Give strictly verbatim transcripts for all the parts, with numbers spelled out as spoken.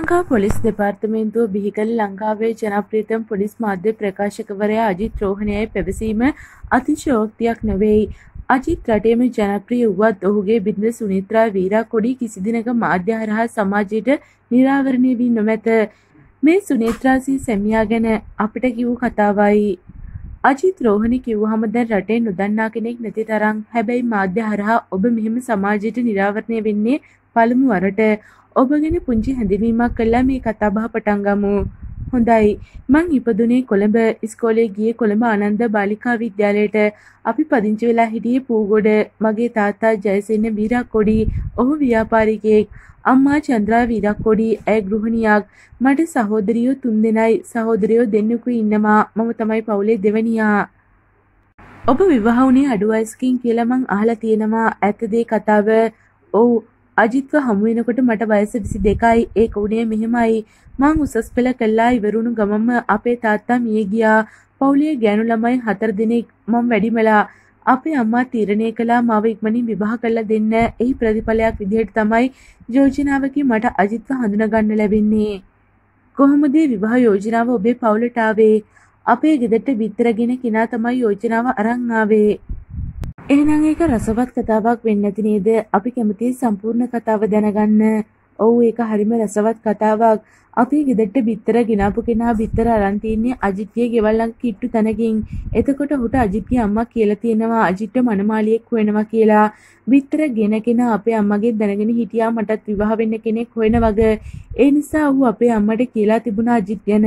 Lanka police දෙපාර්තමේන්තුව බිහි කළ ලංකාවේ ජනප්‍රියතම පොලිස් මාධ්‍ය ප්‍රකාශකවරයා අජිත් රෝහණයයි පැවසීම අතිශයෝක්තියක් නොවේයි. අජිත් රටේම ජනප්‍රිය වුවත් ඔහුගේ බිරිඳ සුනේත්‍රා වීරාකොඩි කිසි දිනක මාධ්‍ය හරහා සමාජයට නිරාවරණය වී නොමැත. මේ සුනේත්‍රා සී සැමියා ගැන අපිට කිව්ව කතාවයි. අජිත් රෝහණ කිව්වහම දැන් රටේ නොදන්නා කෙනෙක් නැති තරම්. හැබැයි මාධ්‍ය හරහා ඔබ මෙහෙම සමාජයට නිරාවරණය වෙන්නේ පළමු වරට. ඔබ ගැන පුංචි හැඳින්වීමක් කළා මේ කතාබහ පටන් ගමු. හොඳයි. මං ඉපදුනේ කොළඹ. ඉස්කෝලේ ගියේ කොළඹ ආනන්ද බාලිකා විද්‍යාලයට. අපි පදිංචි වෙලා හිටියේ පූගොඩ. මගේ තාත්තා ජයසේන වීරාකොඩි. ඔහු ව්‍යාපාරිකයෙක්. අම්මා චන්ද්‍රා වීරාකොඩි. ඇය ගෘහිණියක්. මට සහෝදරියෝ තුන්දෙනයි. සහෝදරයෝ දෙන්නෙකුයි ඉන්නවා. මම තමයි පවුලේ දෙවනියා. ඔබ විවාහ වුණේ අඩු වයසකින් කියලා මං අහලා තියෙනවා. ඇත්තද ඒ කතාව? ඔව්. අජිත්ව හමු වෙනකොට මට වයස විසි දෙකයි. ඒක උනේ මෙහෙමයි. මං උසස් පෙළ කළා ඉවරුණු ගමම අපේ තාත්තා මිය ගියා. පවුලේ ගෑනු ළමයි හතර දෙනෙක් මම වැඩිමලා. අපේ අම්මා තීරණය කළා මාව ඉක්මනින් විවාහ කරලා දෙන්න. එහි ප්‍රතිඵලයක් විදිහට තමයි යෝජනාවකින් මට අජිත්ව හඳුනා ගන්න ලැබෙන්නේ. කොහොමද විවාහ යෝජනාව ඔබේ පවුලට ආවේ? අපේ ගෙදරට බිත්තරගෙන කිනා තමයි යෝජනාව අරන් ආවේ. එහෙනම් ඒක රසවත් කතාවක් වෙන්නේ නැති නේද? අපි කැමතියි සම්පූර්ණ කතාව දැනගන්න. ඔව් ඒක හරිම රසවත් කතාවක්. අපි ගෙදරට බිත්තර ගෙනාපු කෙනා බිත්තර අරන් තින්නේ අජිත්ගේ ගෙවල් ළඟ කිට්ටු තැනකින්. එතකොට ඔහුට අජිත්ගේ අම්මා කියලා තියෙනවා අජිත්ට මනමාලියෙක් හොයනවා කියලා. බිත්තර ගෙන කෙනා අපේ අම්මගේ දැනගෙන හිටියා මටත් විවාහ වෙන්න කෙනෙක් හොයන වගේ. ඒ නිසා ඔහු අපේ අම්මට කියලා තිබුණා අජිත් ගැන.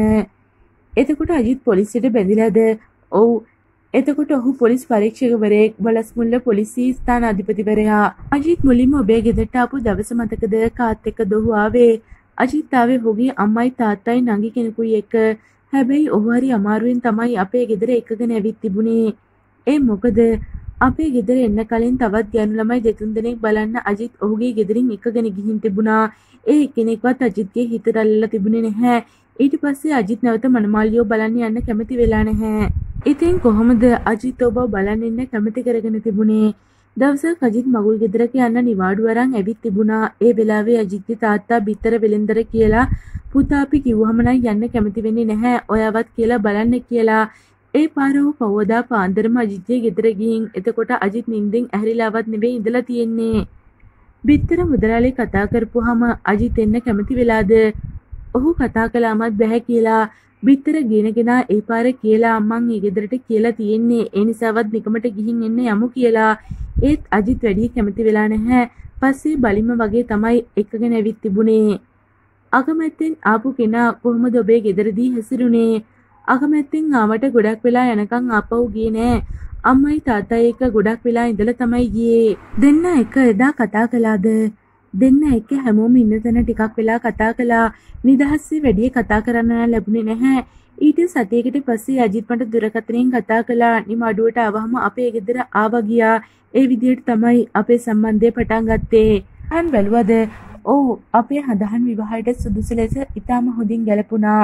එතකොට අජිත් පොලිසියට බැඳිලාද? ඔව්. එතකොට ඔහු පොලිස් පරීක්ෂකවරයෙක්. වලස්මුල්ල පොලිසිය ස්ථානාධිපතිවරයා. අජිත් මුලින්ම ඔබේ ගෙදරට ආපු දවස මතකද? කාත් එක්කද ඔහු ආවේ? අජිත් ආවේ ඔහුගේ අම්මයි තාත්තයි නංගි කෙනෙකුයි එක්ක. හැබැයි ඔහු හරි අමාරුවෙන් තමයි අපේ ගෙදර එකගෙන ඇවිත් තිබුණේ. ඒ මොකද අපේ ගෙදර එන්න කලින් තවත් ගෑනු ළමයි දෙතුන් දෙනෙක් බලන්න අජිත් ඔහුගේ ගෙදරින් එකගෙන ගිහින් තිබුණා. ඒ එක්කෙනෙක්වත් අජිත්ගේ හිතට අල්ලලා තිබුණේ නැහැ. ඊට පස්සේ අජිත් නැවත මනමාලියෝ බලන්න යන්න කැමති වෙලා නැහැ. ඉතින් කොහොමද අජිත් ඔබ බලන්න ඉන්න කැමති කරගෙන තිබුණේ? දවසක් අජිත් මගුල් ගෙදරක යන්න නිවාඩු අරන් ඇවිත් තිබුණා. ඒ වෙලාවේ අජිත්ගේ තාත්තා බිත්තර වෙලෙන්දර කියලා පුතා අපි කිව්වම නම් යන්න කැමති වෙන්නේ නැහැ. ඔයාවත් කියලා බලන්න කියලා. ඒ පාර ඔහු පවදා පාන්දරම අජිත්ගේ ගෙදර ගිහින් එතකොට අජිත් නිින්දෙන් ඇහැරිලාවත් නෙවෙයි ඉඳලා තියෙන්නේ. බිත්තර මුදලාලි කතා කරපුවාම අජිත් එන්න කැමති වෙලාද? ඔහු කතා කළාමත් බැහැ කියලා. බිත්තර ගෙනගෙන ඒ පාර කියලා අම්මන් ඒ ගෙදරට කියලා තියෙන්නේ. ඒ නිසාවත් නිකමට ගිහින් එන්න යමු කියලා. ඒත් අජිත් වැඩි කැමති වෙලා නැහැ. පස්සේ බලිම වගේ තමයි එකගෙන ඇවිත් තිබුණේ. අකමැත්තෙන් ආපු කෙනා කොහොමද ඔබේ ගෙදරදී හැසිරුනේ? අකමැත්තෙන් ආවට ගොඩක් වෙලා යනකම් ආපහු ගියේ නෑ. අම්මයි තාත්තයි එක්ක ගොඩක් වෙලා ඉඳලා තමයි ගියේ. දෙන්න එක එදා කතා කළාද? දෙන්න එක්ක හැමෝම ඉන්න තැන ටිකක් වෙලා කතා කළා. නිදහස්සේ වැඩි කතා කරන්න ලැබුණේ නැහැ. ඊට සතියකට පස්සේ අජිත් මට දුරකථනයෙන් කතා කළා. නිමාඩුවට ආවම අපේ ගෙදර ආවා ගියා. ඒ විදිහට තමයි අපේ සම්බන්ධය පටන් ගත්තේ. අන් බැලුවද? ඔව් අපේ හදහන් විවාහයට සුදුසු ලෙස ඉතාම හොඳින් ගැලපුණා.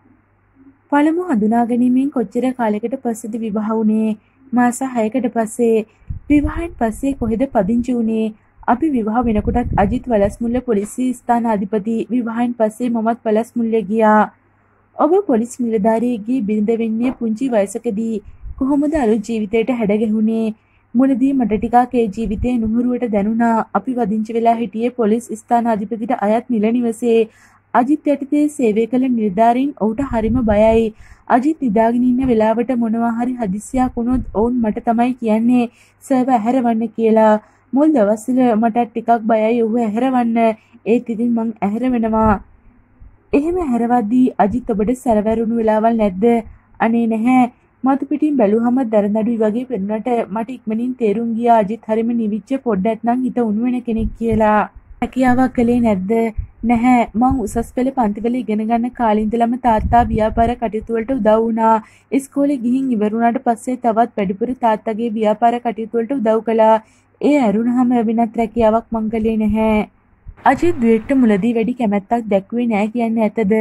පළමු හඳුනා ගැනීමෙන් කොච්චර කාලයකට පස්සේද විවාහ වුණේ? මාස හයකට පස්සේ. විවාහයෙන් පස්සේ කොහෙද පදිංචි වුණේ? අපි විවාහ වෙනකොටත් අජිත් වලස්මුල්ල පොලිසිය ස්ථානාධිපති. විවාහයෙන් පස්සේ මමත් වලස්මුල්ලේ ගියා. ඔබ පොලිස් නිලධාරියෙක්ගේ බිරිඳ වෙන්නේ පුංචි වයසකදී. කොහොමද අලුත් ජීවිතයට හැඩගැහුනේ? මුලදී මට ටිකක් ඒ ජීවිතේ නුහුරුවට දැනුණා. අපි වදිංචි වෙලා හිටියේ පොලිස් ස්ථානාධිපතිට අයත් නිල නිවසේ. අජිත් යටතේ සේවය කළ නිලධාරීන් ඔහුට හරිම බයයි. අජිත් නිදාගෙන ඉන්න වෙලාවට මොනවා හරි හදිස්සියක් වුණොත් ඔවුන් මට තමයි කියන්නේ සර්ව ඇහැරවන්න කියලා. මුල් දවස්වල මට ටිකක් බයයි ඔහු ඇහැරවන්න. ඒත් ඉතින් මං ඇහැරවෙනවා. එහෙම ඇහැරවද්දී අජිත් ඔබට සැරවැරුණු වෙලාවල් නැද්ද? අනේ නැහැ. මතු පිටින් බැලුවම දරදඬුයි වගේ පෙනුනට මට ඉක්මනින් තේරුම් ගියා අජිත් හරිම නිවිච්ච පොඩ්ඩක් නම් හිත උණු වෙන කෙනෙක් කියලා. හැකියාවක් කළේ නැද්ද? නැහැ. මං උසස් පෙළ පන්තිවල ඉගෙන ගන්න කාලේ ඉඳලම තාත්තා ව්‍යාපාර කටයුතු වලට උදව් වුණා. ඉස්කෝලේ ගිහින් ඉවරුණාට පස්සේ තවත් වැඩිපුර තාත්තගේ ව්‍යාපාර කටයුතු වලට උදව් කළා. ඒ ඇරුණාම වෙනත් රැකියාවක් මං කළේ නැහැ. අජිත් ද්වේට්ට මුලදී වැඩි කැමැත්තක් දැක්ුවේ නෑ කියන්නේ ඇතද?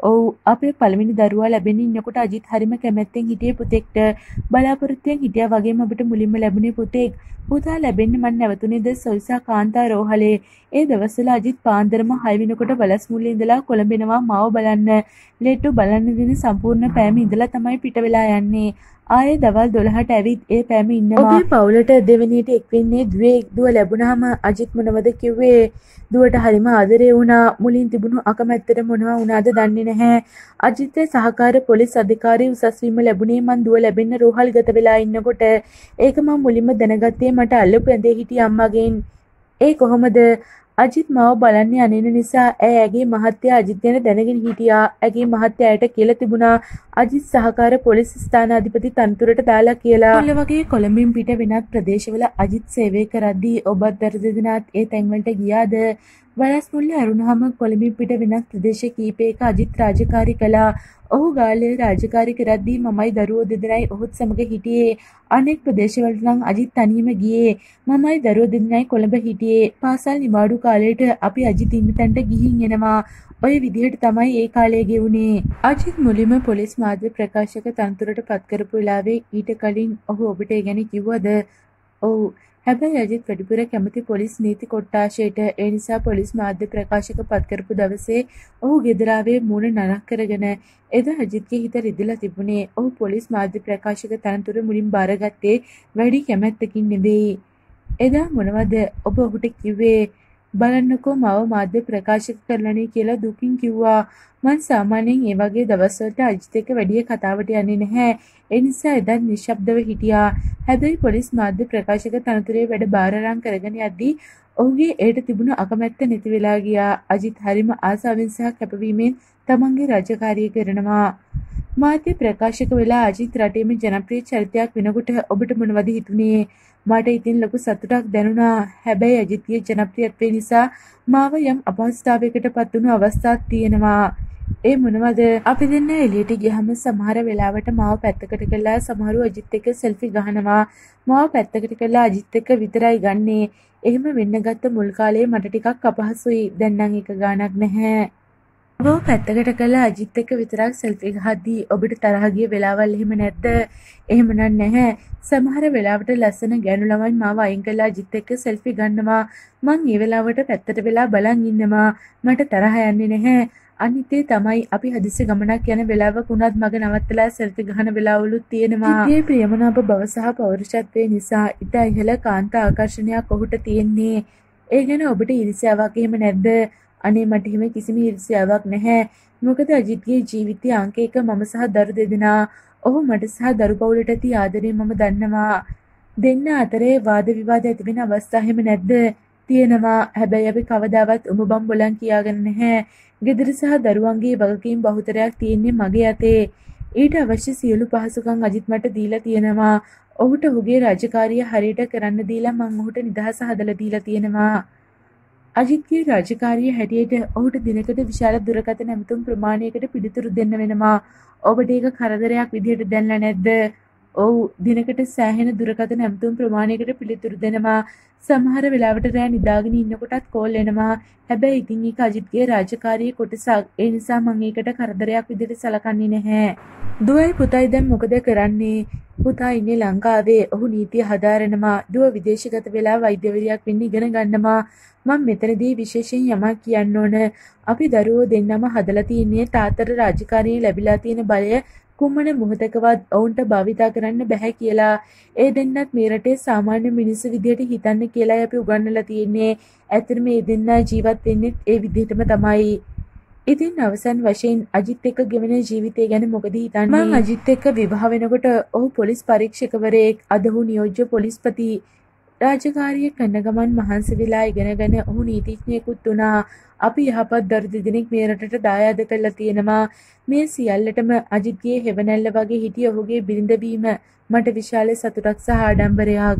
ඔව් අපේ පළවෙනි දරුවා ලැබෙන්න ඉන්නකොට අජිත් හරිම කැමැත්තෙන් හිටියේ පුතෙක්ට. බලාපොරොත්තුවෙන් හිටියා වගේම අපිට මුලින්ම ලැබුණේ පුතෙක්. පුතා ලැබෙන්න මං නැවතුනේද සොයිසා කාන්තා රෝහලේ. ඒ දවස්වල අජිත් පාන්දරම හය වෙනකොට වලස්මුල්ලේ ඉඳලා කොළඹ එනවා මාව බලන්න. ලෙට්ටු බලන්න දෙන සම්පූර්ණ පෑම ඉඳලා තමයි පිට වෙලා යන්නේ. ආයේ දවල් දොළහට ඇවිත් ඒ පෑම ඉන්නවා. ඔබේ පවුලට දෙවෙනියට එක් වෙන්නේ දුවේ දුව ලැබුණාම අජිත් මොනවද කිව්වේ? දුවට හරිම ආදරේ වුණා. මුලින් තිබුණු අකමැත්තට මොනවා වුණාද දන්නේ නැහැ. අජිත්ගේ සහකාර පොලිස් අධිකාරී උසස් වීම ලැබුණේ මං දුව ලැබෙන්න රෝහල්ගත වෙලා ඉන්නකොට. ඒක මං මුලින්ම දැනගත්තේ මට අල්ලපු ඇඳේ හිටිය අම්මගෙන්. ඒ කොහොමද? අජිත් මාව බලන්න යන්නේන නිසා ඇය ඇගේ මහත්තයා අජිත් ගැන දැනගෙන හිටියා. ඇගේ මහත්තයා ඇයට කියලා තිබුණා අජිත් සහකාර පොලිස් ස්ථානාධිපති තනතුරට දාලා කියලා. මුල්ල වගේ කොළඹින් පිට වෙනත් ප්‍රදේශවල අජිත් සේවය කරද්දී ඔබත් දර දෙදෙනාත් ඒ තැන්වලට ගියාද? වලස්මුල්ලේ අරුණහම කොළඹින් පිට වෙනත් ප්‍රදේශ කීපයක අජිත් රාජකාරී කළා. ඔහු ගාල්ලේ රාජකාරී කරද්දී මමයි දරුවෝ දෙදෙනයි ඔහුත් සමග හිටියේ. අනෙක් ප්‍රදේශවලට නම් අජිත් තනියම ගියේ. මමයි දරුවෝ දෙදෙනයි කොළඹ හිටියේ. පාසල් නිවාඩු කාලේට අපි අජිත් ඉන්න තැනට ගිහින් එනවා. ඔය විදිහට තමයි ඒ කාලය ගෙවුනේ. අජිත් මුලින්ම පොලිස් මාධ්‍ය ප්‍රකාශක තනතුරට පත් කරපු වෙලාවේ ඊට කලින් ඔහු ඔබට ඒ ගැන කිව්වද? ඔව්. හැබැයි අජිත් වැඩිපුර කැමති පොලිස් නීති කොට්ටාශයට. ඒ නිසා පොලිස් මාධ්‍ය ප්‍රකාශක පත් කරපු දවසේ ඔහු ගෙදර ආවේ මූණ නරක් කරගෙන. එදා අජිත්ගේ හිත රිදලා තිබුණේ. ඔහු පොලිස් මාධ්‍ය ප්‍රකාශක තනතුර මුලින් බාරගත්තේ වැඩි කැමැත්තකින් නෙවෙයි. එදා මොනවද ඔබ ඔහුට කිව්වේ? බලන්නකෝ මාව මාධ්‍ය ප්‍රකාශක කරලනේ කියලා දුකින් කිව්වා. මං සාමාන්‍යයෙන් ඒ වගේ දවස්වලට අජිත් එක්ක වැඩි කතාවට යන්නේ නැහැ. ඒ නිසා එදා නිශ්ශබ්දව හිටියා. හැබැයි පොලිස් මාධ්‍ය ප්‍රකාශක තනතුරේ වැඩ බාර අරන් කරගෙන යද්දී ඔහුගේ ඒට තිබුණු අකමැත්ත නැති වෙලා ගියා. අජිත් හරිම ආසාවෙන් සහ කැපවීමෙන් තමන්ගේ රාජකාරිය කරනවා. මාධ්‍ය ප්‍රකාශක වෙලා අජිත් රටේම ජනප්‍රිය චරිතයක් වෙනකොට ඔබට මොනවද හිතුනේ? මට ඉතින් ලොකු සතුටක් දැනුණා. හැබැයි අජිත්ගේ ජනප්‍රියත්වය නිසා මාව යම් අපහසුතාවයකට පත් වුණු අවස්ථාවක් තියෙනවා. ඒ මොනවද? අපි දෙන්න එළියට ගියහම සමහර වෙලාවට මාව පැත්තකට කළා සමහරව අජිත් එක්ක සෙල්ෆි ගහනවා. මාව පැත්තකට කළා අජිත් එක්ක විතරයි ගන්නේ. එහෙම වෙන්න ගත්ත මුල් කාලේ මට ටිකක් අපහසුයි. දැන් නම් එක ගාණක් නැහැ. ඔබ පැත්තකට කළා අජිත් එක්ක විතරක් සෙල්ෆි ගහද්දී ඔබට තරහ ගිය වෙලාවල් එහෙම නැද්ද? එහෙම නැහැ. සමහර වෙලාවට ලස්සන ගෑනු ළමයි මාව අයින් කළා අජිත් එක්ක සෙල්ෆි ගන්නවා. මං ඒ වෙලාවට පැත්තට වෙලා බලන් ඉන්නවා. මට තරහ යන්නේ නැහැ. අනිත් ඒ තමයි අපි හදිස්සි ගමනක් යන වෙලාවක උනත් මග නවත්තලා සෙල්ෆි ගහන වෙලාවලුත් තියෙනවා. ඉතියේ ප්‍රියමනාප බව සහ පෞරුෂත්වයේ නිසා ඊට ඉහළ කාන්ත ආකර්ෂණයක් ඔහුට තියෙන්නේ. ඒ ගැන ඔබට ඊර්ෂ්‍යාවක් එහෙම නැද්ද? අනේ මට එහෙම කිසිම ඊර්ෂ්‍යාවක් නැහැ. මොකද අජිත්ගේ ජීවිතයේ අංක එක මම සහ දරු දෙදෙනා. ඔහු මට සහ දරු පවුලට ඇති ආදරේ මම දන්නවා. දෙන්න අතරේ වාද විවාද ඇති වෙන අවස්ථා එහෙම නැද්ද? තියෙනවා. හැබැයි අපි කවදාවත් උඹ බම් බොලන් කියාගෙන නැහැ. ගෙදර සහ දරුවන්ගේ වගකීම් බහුතරයක් තියෙන්නේ මගේ අතේ. ඊට අවශ්‍ය සියලු පහසුකම් අජිත් මට දීලා තියෙනවා. ඔහුට ඔහුගේ රාජකාරිය හරියට කරන්න දීලා මම ඔහුට නිදහස හදලා දීලා තියෙනවා. අජිත්ගේ රාජකාරිය හැටියට ඔහුට දිනකට විශාල දුරකථන ඇමතුම් ප්‍රමාණයකට පිළිතුරු දෙන්න වෙනවා. ඔබට ඒක කරදරයක් විදිහට දැනලා නැද්ද? ඔව් දිනකට සෑහෙන දුරකථන ඇමතුම් ප්‍රමාණයකට පිළිතුරු දෙනවා. සමහර වෙලාවට රෑ නිදාගෙන ඉන්නකොටත් කෝල් එනවා. හැබැයි ඉතින් ඒක අජිත්ගේ රාජකාරියේ කොටසක්. ඒ නිසා මම ඒකට කරදරයක් විදිහට සලකන්නේ නැහැ. දුවයි පුතයි දැන් මොකද කරන්නේ? පුතා ඉන්නේ ලංකාවේ. ඔහු නීතිය හදාරනවා. දුව විදේශගත වෙලා වෛද්‍යවරියක් වෙන්න ඉගෙන ගන්නවා. මම මෙතනදී විශේෂයෙන් යමක් කියන්න ඕන. අපි දරුවෝ දෙන්නම හදලා තියන්නේ තාත්තට රාජකාරියේ ලැබිලා තියෙන බලය කුමන මොහොතකවත් ඔවුන්ට භාවිතා කරන්න බැහැ කියලා. ඒ දෙන්නත් මේ රටේ සාමාන්‍ය මිනිස්සු විදිහට හිතන්න කියලායි අපි උගන්වලා තියෙන්නේ. ඇත්තටම මේ දෙන්නා ජීවත් වෙන්නේ ඒ විදිහටම තමයි. ඉතින් අවසන් වශයෙන් අජිත් එක්ක ගෙවෙන ජීවිතය ගැන මොකද හිතන්නේ? මම අජිත් එක්ක විවාහ වෙනකොට ඔහු පොලිස් පරීක්ෂකවරයෙක්. අද ඔහු නියෝජ්‍ය පොලිස්පති. රාජකාරිය කරන ගමන් මහන්සි වෙලා ඉගෙනගෙන ඔහු නීතිඥයෙකුත් වුණා. අපි යහපත් දරු දෙදෙනෙක් මේ රටට දායාද කරලා තියෙනවා. මේ සියල්ලටම අජිත්ගේ හෙවණැල්ල වගේ හිටිය ඔහුගේ බිරිඳ වීම මට විශාල සතුටක් සහ ආඩම්බරයක්.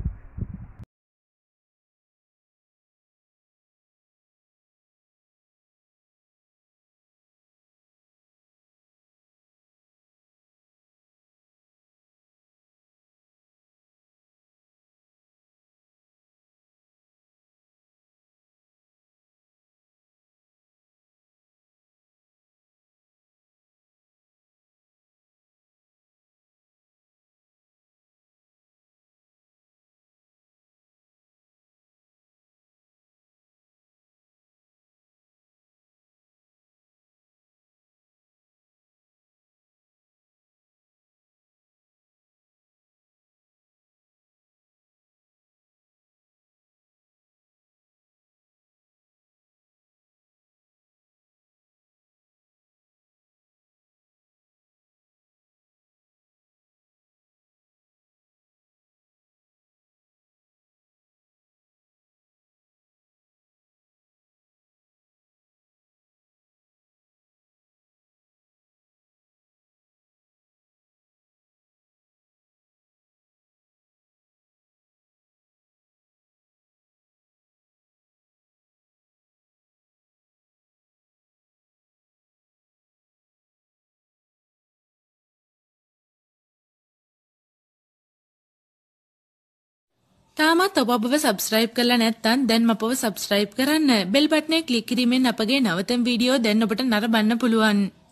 තාමත් ඔබ අපව සබ්ස්ක්‍රයිබ් කරලා නැත්නම් දැන් අපව සබ්ස්ක්‍රයිබ් කරන්න. බෙල් බටනේ ක්ලික් කිරීමෙන් අපගේ නවතම වීඩියෝ දැන් ඔබට නරඹන්න පුළුවන්.